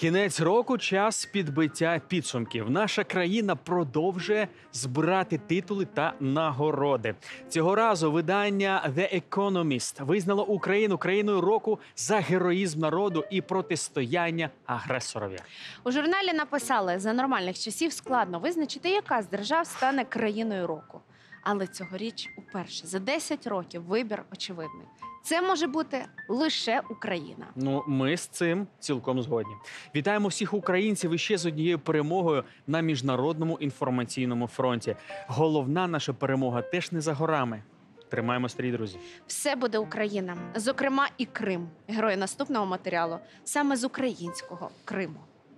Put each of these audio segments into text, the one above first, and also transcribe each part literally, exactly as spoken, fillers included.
Кінець року – час підбиття підсумків. Наша країна продовжує збирати титули та нагороди. Цього разу видання The Economist визнало Україну країною року за героїзм народу і протистояння агресорові. У журналі написали, за нормальних часів складно визначити, яка з держав стане країною року. Але цьогоріч уперше за десять років вибір очевидний. Це може бути лише Україна. Ну, ми з цим цілком згодні. Вітаємо всіх українців іще з однією перемогою на міжнародному інформаційному фронті. Головна наша перемога теж не за горами. Тримаємо стрій, друзі. Все буде Україна. Зокрема і Крим. Герої наступного матеріалу саме з українського Криму.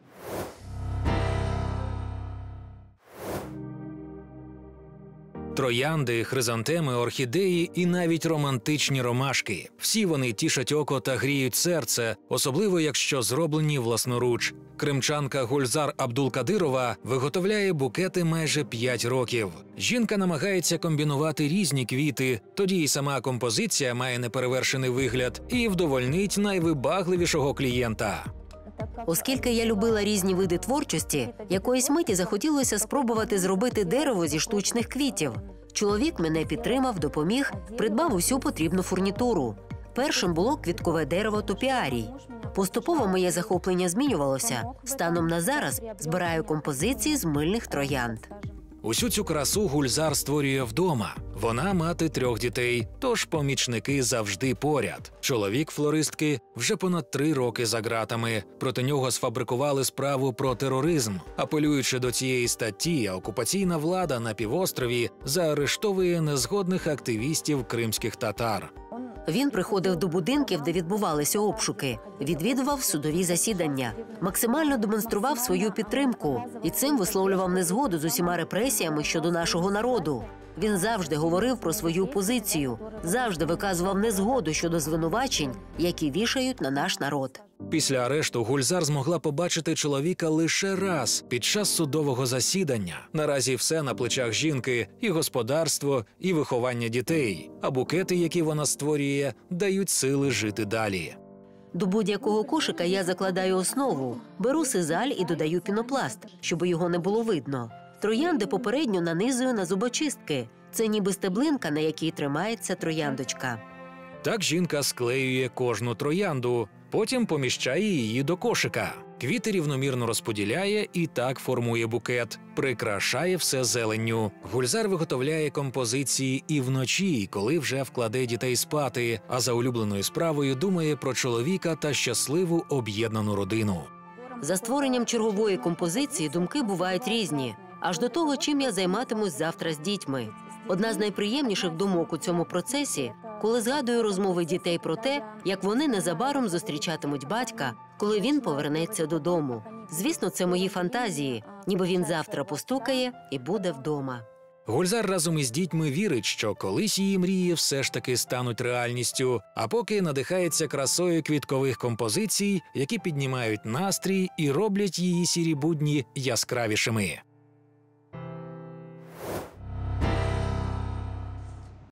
Троянди, хризантеми, орхідеї і навіть романтичні ромашки. Всі вони тішать око та гріють серце, особливо якщо зроблені власноруч. Кримчанка Гульзар Абдулкадирова виготовляє букети майже п'ять років. Жінка намагається комбінувати різні квіти, тоді і сама композиція має неперевершений вигляд і вдовольнить найвибагливішого клієнта. Оскільки я любила різні види творчості, якоїсь миті захотілося спробувати зробити дерево зі штучних квітів. Чоловік мене підтримав, допоміг, придбав усю потрібну фурнітуру. Першим було квіткове дерево топіарій. Поступово моє захоплення змінювалося. Станом на зараз збираю композиції з мильних троянд. Усю цю красу Гульзар створює вдома. Вона мати трьох дітей, тож помічники завжди поряд. Чоловік флористки вже понад три роки за ґратами. Проти нього сфабрикували справу про тероризм. Апелюючи до цієї статті, окупаційна влада на півострові заарештовує незгодних активістів кримських татар. Він приходив до будинків, де відбувалися обшуки, відвідував судові засідання, максимально демонстрував свою підтримку і цим висловлював незгоду з усіма репресіями щодо нашого народу. Він завжди говорив про свою позицію, завжди виказував незгоду щодо звинувачень, які вішають на наш народ. Після арешту Гульзар змогла побачити чоловіка лише раз під час судового засідання. Наразі все на плечах жінки – і господарство, і виховання дітей. А букети, які вона створює, дають сили жити далі. До будь-якого кошика я закладаю основу, беру сизаль і додаю пінопласт, щоб його не було видно. Троянди попередньо нанизую на зубочистки. Це ніби стеблинка, на якій тримається трояндочка. Так жінка склеює кожну троянду, потім поміщає її до кошика. Квіти рівномірно розподіляє і так формує букет. Прикрашає все зеленню. Гульзар виготовляє композиції і вночі, коли вже вкладе дітей спати, а за улюбленою справою думає про чоловіка та щасливу об'єднану родину. За створенням чергової композиції думки бувають різні. Аж до того, чим я займатимусь завтра з дітьми. Одна з найприємніших думок у цьому процесі, коли згадую розмови дітей про те, як вони незабаром зустрічатимуть батька, коли він повернеться додому. Звісно, це мої фантазії, ніби він завтра постукає і буде вдома. Гульзар разом із дітьми вірить, що колись її мрії все ж таки стануть реальністю, а поки надихається красою квіткових композицій, які піднімають настрій і роблять її сірі будні яскравішими.